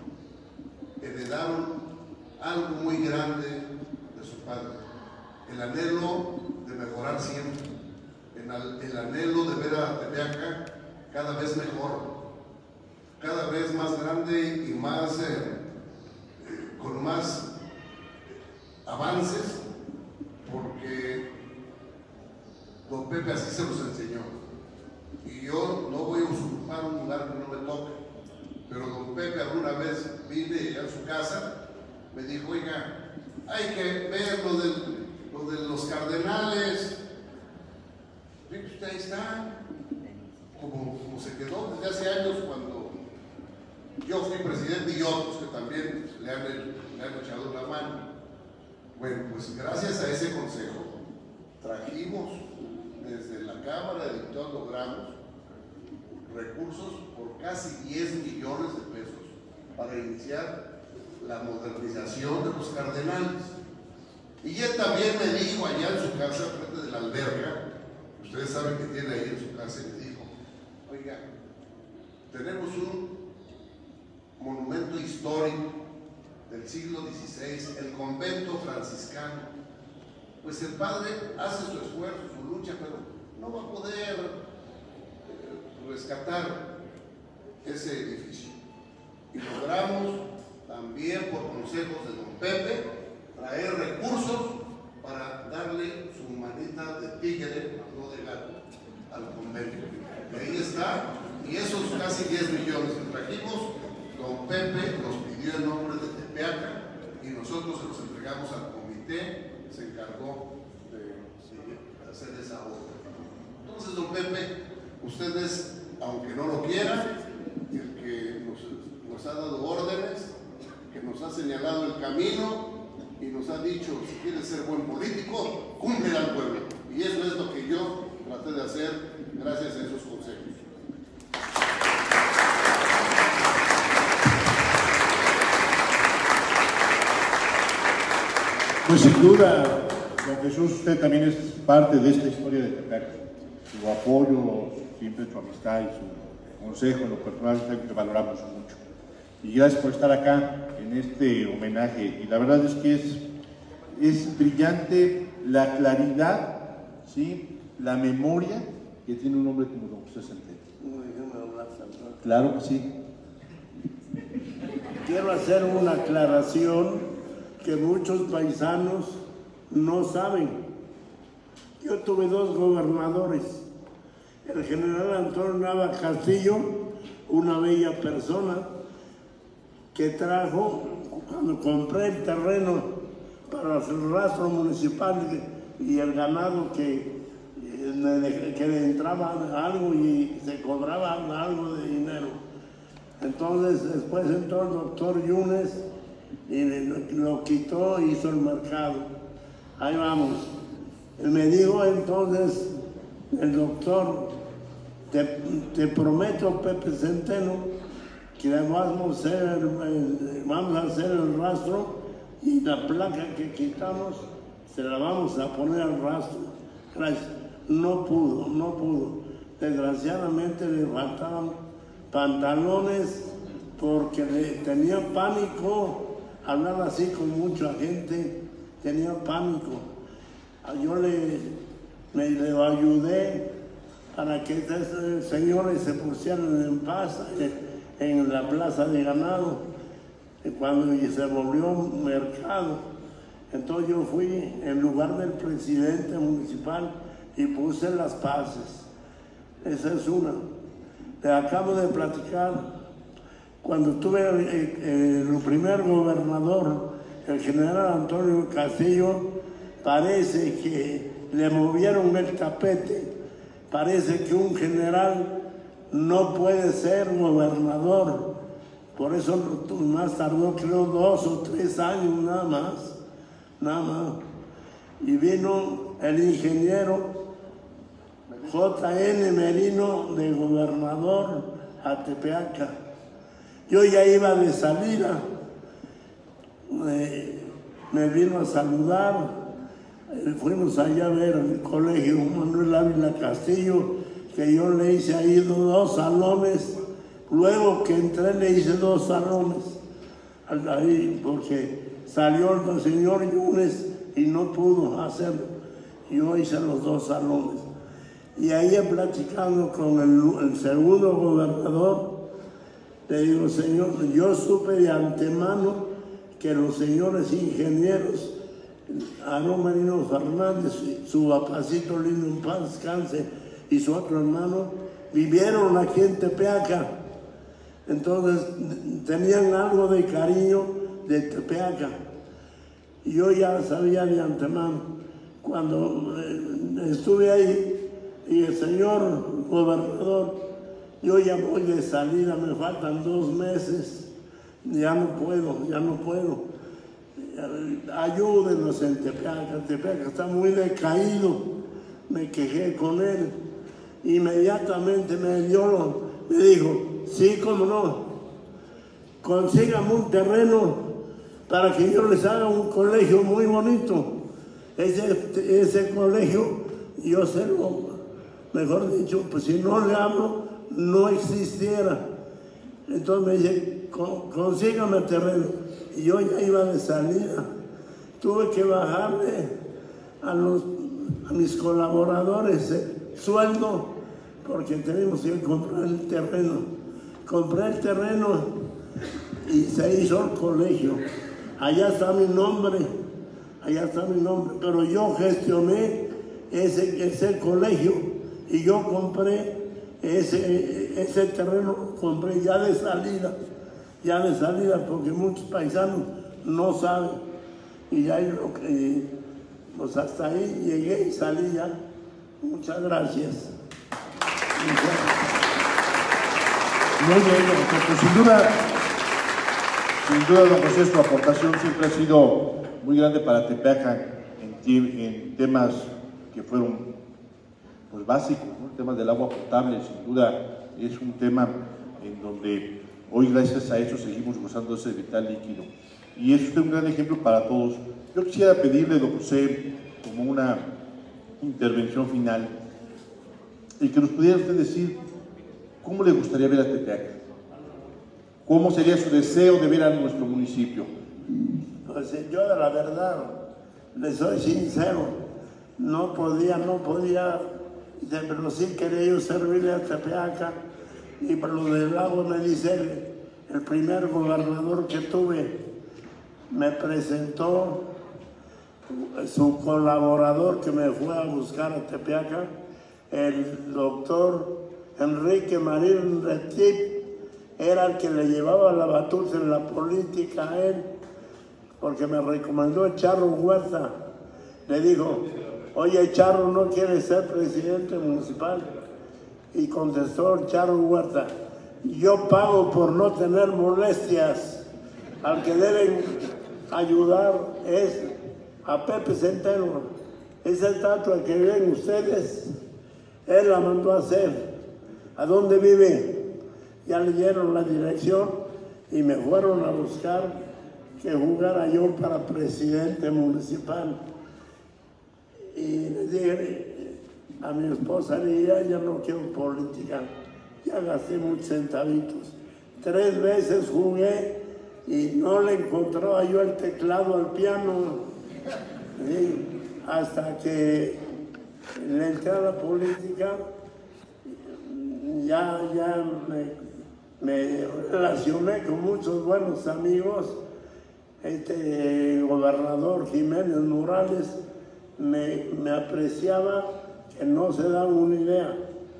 heredaron algo muy grande de su padre, el anhelo de mejorar siempre, el, el anhelo de ver a Tepeaca cada vez mejor, cada vez más grande y más, eh, eh, con más avances, porque don Pepe así se los enseñó. Y yo no voy a usurpar un lugar que no me toque, pero don Pepe alguna vez vine a su casa, me dijo, oiga, hay que ver lo de, lo de los cardenales. Fíjate, usted ahí está, como, como se quedó desde hace años cuando yo fui presidente y otros que también le han, le han echado la mano. Bueno, pues gracias a ese consejo trajimos desde la Cámara de Diputados, logramos recursos por casi diez millones de pesos para iniciar la modernización de los cardenales. Y él también me dijo allá en su casa, frente de la alberca, ustedes saben que tiene ahí en su casa, y me dijo, oiga, tenemos un monumento histórico del siglo dieciséis, el convento franciscano. Pues el padre hace su esfuerzo, su lucha, pero no va a poder eh, rescatar ese edificio. Y logramos también, por consejos de don Pepe, traer recursos para darle su manita de tigre, no de gato, al convento. Y ahí está, y esos casi diez millones que trajimos, don Pepe los pidió en nombre de Tepeaca y nosotros se los entregamos al comité, se encargó de, de hacer esa obra. Entonces, don Pepe, ustedes, aunque no lo quieran, el que nos ha dado órdenes, que nos ha señalado el camino y nos ha dicho, si quieres ser buen político, cumple al pueblo. Y eso es lo que yo traté de hacer gracias a esos consejos. Pues sin duda, don Jesús, usted también es parte de esta historia de Tepeaca. Su apoyo, siempre su amistad y su consejo en lo personal es algo que valoramos mucho. Y gracias por estar acá en este homenaje. Y la verdad es que es, es brillante la claridad, ¿sí?, la memoria que tiene un hombre como don José Centeno. Claro que sí. Quiero hacer una aclaración que muchos paisanos no saben. Yo tuve dos gobernadores, el general Antonio Nava Castillo, una bella persona que trajo, cuando compré el terreno para el rastro municipal y el ganado que, que le entraba algo y se cobraba algo de dinero. Entonces después entró el doctor Yunes y lo quitó e hizo el mercado. Ahí vamos. Me dijo entonces el doctor, te, te prometo, Pepe Centeno, que vamos a, hacer, vamos a hacer el rastro y la placa que quitamos se la vamos a poner al rastro. Gracias. No pudo, no pudo. Desgraciadamente le faltaban pantalones porque le, tenía pánico. Hablar así con mucha gente, tenía pánico. Yo le, me, le ayudé para que estos señores se pusieran en paz en la plaza de ganado, cuando se volvió un mercado. Entonces yo fui en lugar del presidente municipal y puse las paces. Esa es una. Le acabo de platicar. Cuando tuve el, el, el primer gobernador, el general Antonio Castillo, parece que le movieron el tapete. Parece que un general no puede ser gobernador. Por eso más tardó, creo, dos o tres años nada más. Nada más. Y vino el ingeniero J N Merino de gobernador a Tepeaca. Yo ya iba de salida, me, me vino a saludar, fuimos allá a ver el colegio Manuel Ávila Castillo, que yo le hice ahí dos salones, luego que entré le hice dos salones, ahí porque salió el señor Yunes y no pudo hacerlo, yo hice los dos salones. Y ahí platicando con el, el segundo gobernador, le digo, señor, yo supe de antemano que los señores ingenieros, Aarón Merino Fernández, su papacito lindo en paz descanse, y su otro hermano, vivieron aquí en Tepeaca. Entonces tenían algo de cariño de Tepeaca. Y yo ya sabía de antemano. Cuando eh, estuve ahí, y el señor gobernador, yo ya voy de salida, me faltan dos meses, ya no puedo, ya no puedo. Ayúdenos en Tepeaca, Tepeaca está muy decaído. Me quejé con él, inmediatamente me dio, me dijo, sí, cómo no, consígame un terreno para que yo les haga un colegio muy bonito. Ese, ese colegio, yo sé lo, mejor dicho, pues si no le hablo, no existiera. Entonces me dice, consígame terreno. Y yo ya iba de salida. Tuve que bajarle a, los, a mis colaboradores el sueldo porque tenemos que comprar el terreno. Compré el terreno y se hizo el colegio. Allá está mi nombre, allá está mi nombre, pero yo gestioné ese, ese colegio y yo compré ese, ese terreno, compré ya de salida, ya de salida, porque muchos paisanos no saben. Y ya yo, eh, pues hasta ahí llegué y salí ya. Muchas gracias. Muy bien, pues sin duda Sin duda, don José, su aportación siempre ha sido muy grande para Tepeaca en, en temas que fueron pues, básicos, ¿no? El tema del agua potable, sin duda, es un tema en donde hoy, gracias a eso, seguimos gozando de ese vital líquido. Y es usted un gran ejemplo para todos. Yo quisiera pedirle, don José, como una intervención final, y que nos pudiera usted decir cómo le gustaría ver a Tepeaca. ¿Cómo sería su deseo de ver a nuestro municipio? Pues yo de la verdad, le soy sincero, no podía, no podía, pero sí quería yo servirle a Tepeaca, y por lo del agua me dice el, el primer gobernador que tuve, me presentó su colaborador que me fue a buscar a Tepeaca, el doctor Enrique Marín Retip, era el que le llevaba la batuta en la política a él, porque me recomendó el Charro Huerta. Le dijo, oye, Charro, ¿no quiere ser presidente municipal? Y contestó el Charro Huerta, yo pago por no tener molestias, al que deben ayudar es a Pepe Centeno. Esa estatua que ven ustedes, él la mandó a hacer. ¿A dónde vive? Ya le dieron la dirección y me fueron a buscar que jugara yo para presidente municipal. Y le dije a mi esposa, ya, ya no quiero política, ya gasté muchos centavitos. Tres veces jugué y no le encontraba yo el teclado al piano. ¿Sí? Hasta que le entré a la política, ya, ya me... me relacioné con muchos buenos amigos. Este gobernador Jiménez Morales me, me apreciaba que no se daba una idea.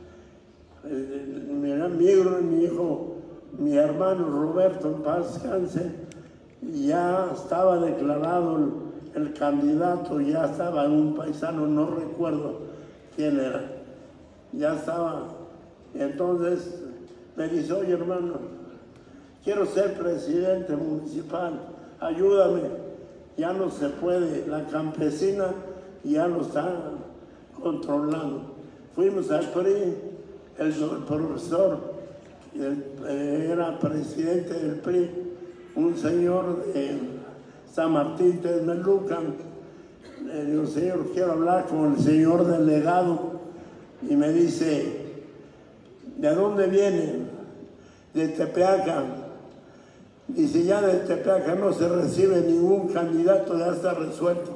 Mi amigo, mi hijo, mi hermano Roberto, en paz descanse, ya estaba declarado el, el candidato, ya estaba en un paisano, no recuerdo quién era, ya estaba. Entonces me dice, oye hermano, quiero ser presidente municipal, ayúdame. Ya no se puede, la campesina ya lo está controlando. Fuimos al P R I, el, el profesor el, eh, era presidente del P R I, un señor de San Martín Texmelucan. Le digo, señor, quiero hablar con el señor delegado. Y me dice, ¿de dónde viene? De Tepeaca. Dice, ya de Tepeaca no se recibe ningún candidato, ya está resuelto.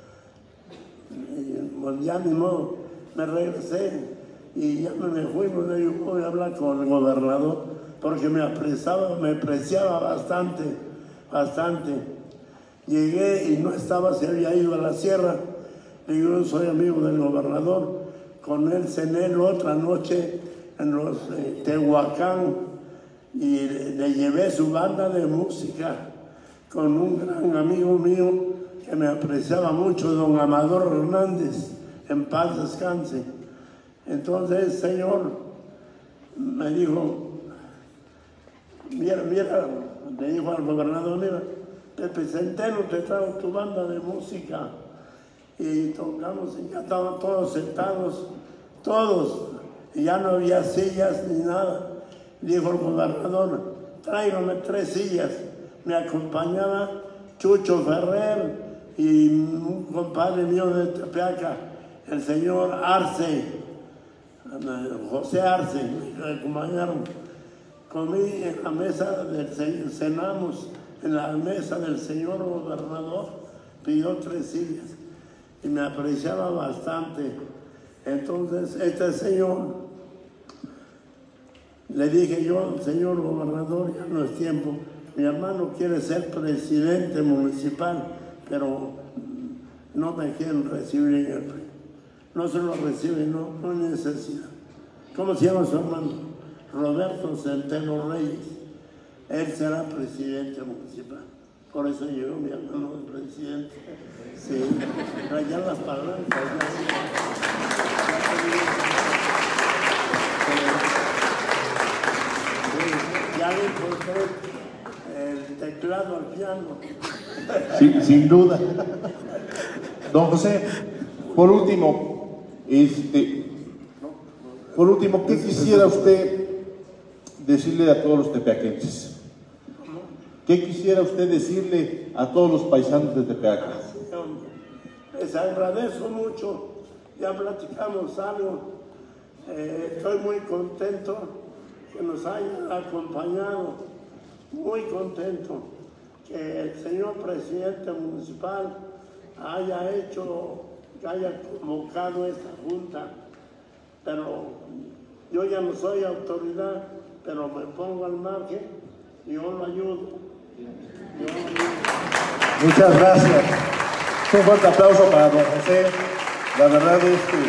Y, pues ya ni modo, me regresé y ya me fui, pues le digo, voy a hablar con el gobernador, porque me apreciaba, me apreciaba bastante, bastante. Llegué y no estaba, se había ido a la sierra. Le digo, yo soy amigo del gobernador. Con él cené la otra noche en los eh, Tehuacán, y le, le llevé su banda de música con un gran amigo mío que me apreciaba mucho, don Amador Hernández, en paz descanse. Entonces el señor me dijo, mira, mira, le dijo al gobernador, mira, Pepe Centeno, te traigo tu banda de música. Y tocamos, y ya estaban todos sentados, todos, y ya no había sillas ni nada. Dijo el gobernador, tráigame tres sillas. Me acompañaba Chucho Ferrer y un compadre mío de Tepeaca, el señor Arce, José Arce, me acompañaron. Comí en la mesa del señor, cenamos en la mesa del señor gobernador, pidió tres sillas y me apreciaba bastante. Entonces este señor, le dije yo, señor gobernador, ya no es tiempo, mi hermano quiere ser presidente municipal, pero no me quieren recibir en el P R I. No se lo reciben, no, no hay necesidad. ¿Cómo se llama su hermano? Roberto Centeno Reyes. Él será presidente municipal. Por eso llegó mi hermano de presidente. Sí, allá las palancas. Ya, ya le encontré el teclado al piano. Sí, sin duda. Don José, por último, este, por último, ¿qué quisiera usted decirle a todos los tepeaquenses? ¿Qué quisiera usted decirle a todos los paisanos de Tepeaca? Les agradezco mucho, ya platicamos algo, eh, estoy muy contento que nos hayan acompañado, muy contento que el señor presidente municipal haya hecho, que haya convocado esta junta, pero yo ya no soy autoridad, pero me pongo al margen y yo lo ayudo. Yo lo ayudo. Muchas gracias. Un fuerte aplauso para don José. La verdad es que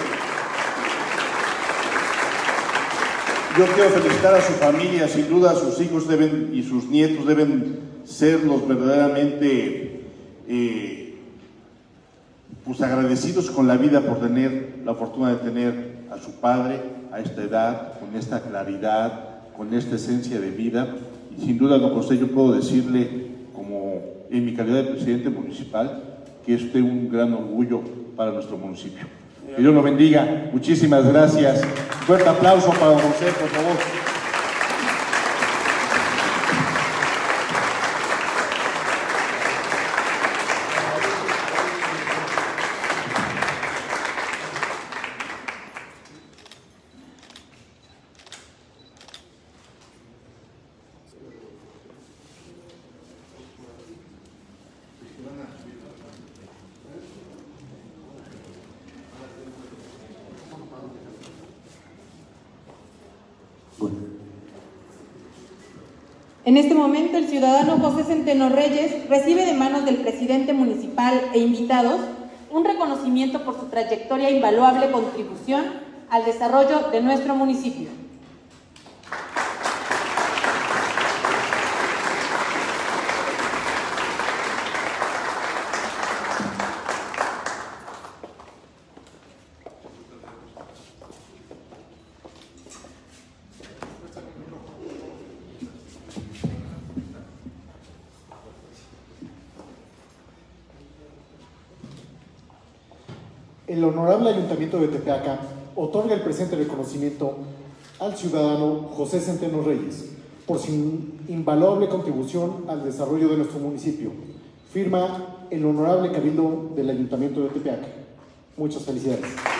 yo quiero felicitar a su familia. Sin duda sus hijos deben y sus nietos deben ser los verdaderamente eh, pues agradecidos con la vida por tener la fortuna de tener a su padre a esta edad, con esta claridad, con esta esencia de vida. Y sin duda, don José, yo puedo decirle, como en mi calidad de presidente municipal, que es usted un gran orgullo para nuestro municipio. Que Dios lo bendiga. Muchísimas gracias. Un fuerte aplauso para don José, por favor. En este momento, el ciudadano José Centeno Reyes recibe de manos del presidente municipal e invitados un reconocimiento por su trayectoria e invaluable contribución al desarrollo de nuestro municipio. El Honorable Ayuntamiento de Tepeaca otorga el presente reconocimiento al ciudadano José Centeno Reyes por su invaluable contribución al desarrollo de nuestro municipio. Firma el Honorable Cabildo del Ayuntamiento de Tepeaca. Muchas felicidades.